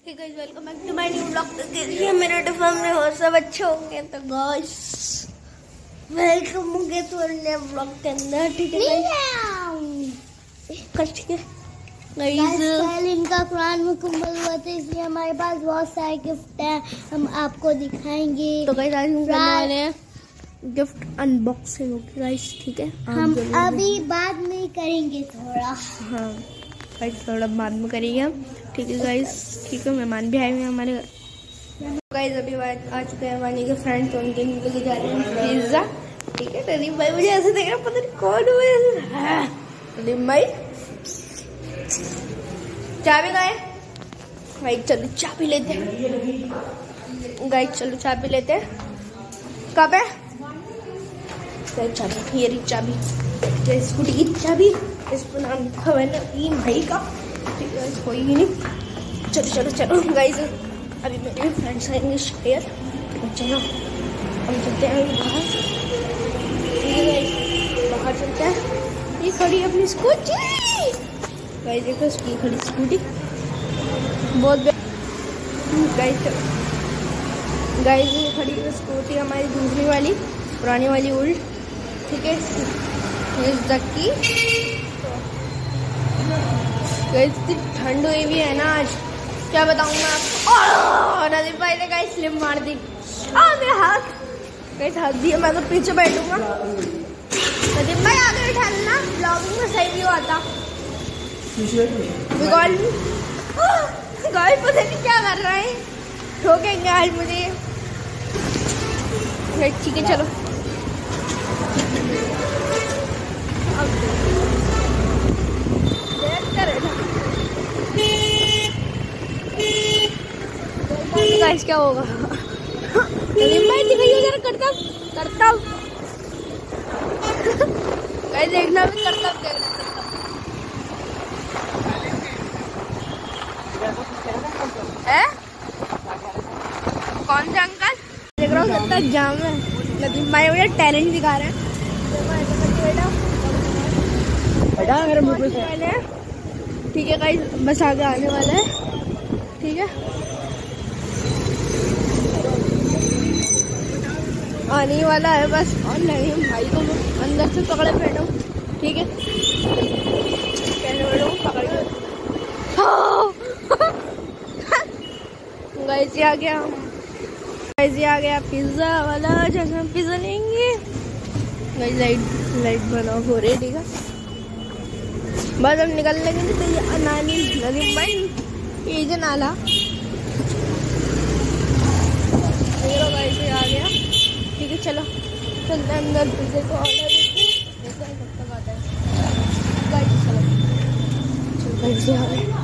Hey guys, welcome back to my new vlog. तो कैसे मेरे टिफिन में हो सब अच्छे होंगे। तो गाइस वेलकम होंगे तो नए व्लॉग के अंदर। ठीक है गाइस, ठीक है गाइस, कल इनका कुरान मुकम्मल हुआ था, इसलिए हमारे पास बहुत सारे गिफ्ट हैं, हम आपको दिखाएंगे। तो गाइस आज हम करने वाले हैं गिफ्ट अनबॉक्सिंग। ओके गाइस, ठीक है, हम अभी बाद में करेंगे थोड़ा। हाँ गाइस, थोड़ा बाद में करेंगे हम। ठीक है गाइस, ठीक है, मेहमान भी आए हुए हैं हमारे घर। गाइस अभी आ चुके हैं वानी के फ्रेंड, तो उनके लिए जा रहे हैं पिज्जा। ठीक है, नदीम भाई मुझे ऐसे देख रहा, पता नहीं कौन हुए। नदीम भाई चाबी गए भाई, चलो चाबी लेते हैं गाइस, चलो चाबी लेते हैं। कब है चाबी? ये रही चाबी, स्कूटी की चाबी, इस पर नाम लिखा हुआ है नदीम भाई का। ठीक है, कोई ही नहीं। चलो चलो चलो गाइस, अभी मेरे फ्रेंड्स आएंगे शायद। चलो हम चलते हैं बाहर। ठीक है गाइस, बाहर चलते हैं। ये खड़ी है अपनी स्कूटी गाइस, देखो इसकी खड़ी स्कूटी बहुत गाइस। ये खड़ी है स्कूटी हमारी दूसरी वाली, पुरानी वाली उल्ट। ठीक है, की इतनी ठंड हुई भी है ना आज, क्या बताऊँ मैं आपको। नदीम भाई ने गाइस स्लिप मार दी। मेरा हाथ गाइस, हाथ दिया, मैं तो पीछे बैठूंगा। नदीम भाई आगे बैठाना, ब्लॉगिंग में सही व्यू आता। गाइस पता नहीं क्या कर रहे हैं, ठोकेंगे आज मुझे। ठीक है चलो, गाइस क्या होगा। नदीम भाई दिखाइए जरा, करता गाइस, देखना भी करता है। कौन से अंकल? देख रहा हूँ कितना जाम है। नदीम भाई मुझे टैलेंट दिखा रहे हैं। ठीक है गाइस, बस आगे आने वाला है। ठीक है, आने ही वाला है बस। और नदीम भाई को अंदर से पकड़े बैठो। ठीक है, कैसे बैठो, पकड़ के गाइस ये आ गया। गाइस ये आ गया पिज्जा वाला, जैसे हम पिज्जा लेंगे। गाइस लाइट बना हो रही। ठीक है, बस हम निकल लेंगे। तो ये नानी नदीम भाई ये जो नाला, गाइस ये आ गया। ठीक है चलो चलते हैं अंदर, पिज्जे को ऑर्डर देते हैं, कब तक आता है। गाइस चलो गाइस ये आ गया।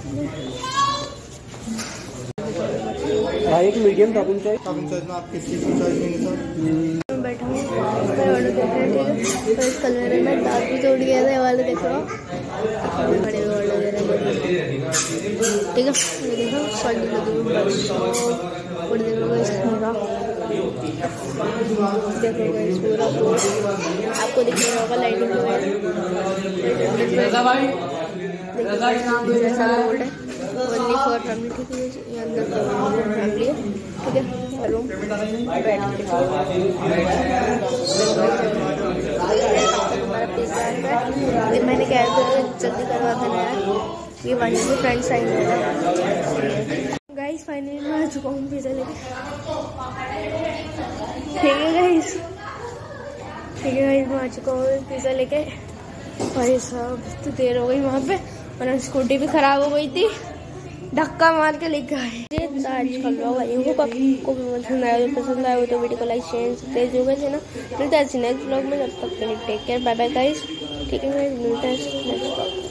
एक मीडियम टॉपिंग चाहिए में आप किस चीज़ की चॉइस लेंगे सर? बैठा हूँ, ऑर्डर देख रहे हैं। ठीक है, तो इस कलर में दांत भी टूट गया था, वाले देख रहा हूँ, बड़े ऑर्डर दे रहे हैं। ठीक है, ये देखो साड़ी लगी हुई, और देखो गाइस पूरा, देखो गाइस पूरा आपको दिखेगा होगा लाइटिंग वगैरह। जैसा रोड है ओनली फॉर फैमिली। ठीक है, ये अंदर फैमिली है। ठीक है, रूम बेड। हमारा पिज्जा है, मैंने कह दिया जल्दी करवा देना यार, ये वाली के फ्रेंड्स आएंगे। गाइस फाइनली मैं आ चुका हूँ पिज्जा लेके। ठीक है गाइस, मैं आ चुका हूँ पिज्जा लेके। भाई साहब तो देर हो गई वहाँ पे, और स्कूटी भी खराब हो गई थी, धक्का मार के लेकर आए। आज कल आपको भी पसंद आया तो वीडियो को लाइक शेयर सब्सक्राइब जो गए ना। मिलता है नेक्स्ट ब्लॉग में, जब तक के लिए take care, bye bye guys. ठीक है, मिलता है नेक्स्ट ब्लॉग।